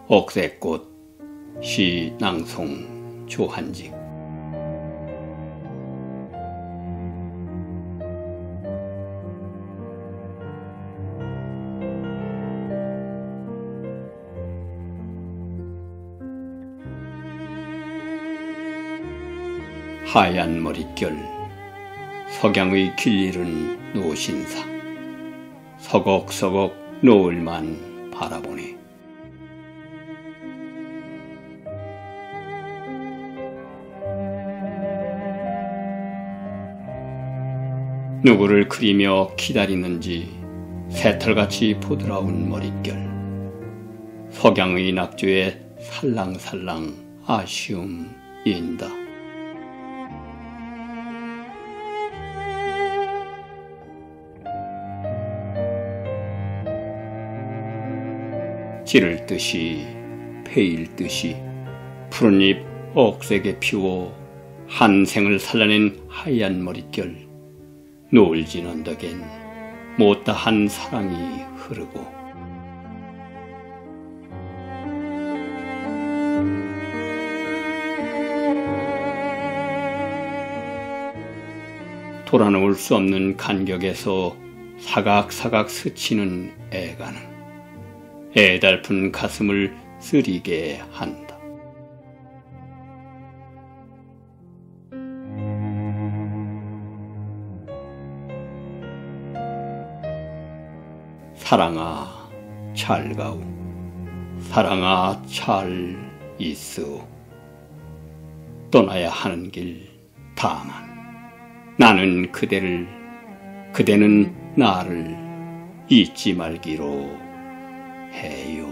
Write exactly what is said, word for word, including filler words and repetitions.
옥새꽃 시 낭송 조한직. 하얀 머릿결 석양의 길 잃은 노신사, 서걱서걱 노을만 바라보네. 누구를 그리며 기다리는지 새털같이 보드라운 머릿결, 석양의 낙조에 살랑살랑 아쉬움 인다. 지를 듯이 패일 듯이 푸른잎 억세게 피워 한 생을 살려낸 하얀 머릿결, 노을 진 언덕엔 못다한 사랑이 흐르고 돌아놓을 수 없는 간격에서 사각사각 스치는 애가는 애달픈 가슴을 쓰리게 한다. 사랑아 잘 가오, 사랑아 잘 있어. 떠나야 하는 길 다만 나는 그대를, 그대는 나를 잊지 말기로 해요.